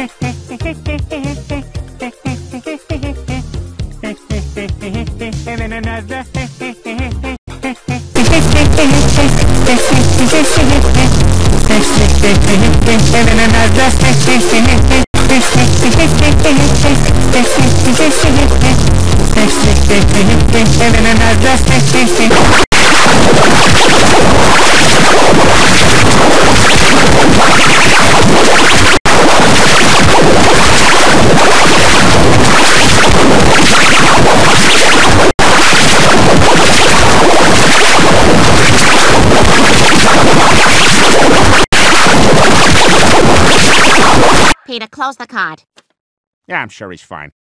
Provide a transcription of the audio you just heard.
And then another. And then another. And then another. Peter, close the card. Yeah, I'm sure he's fine.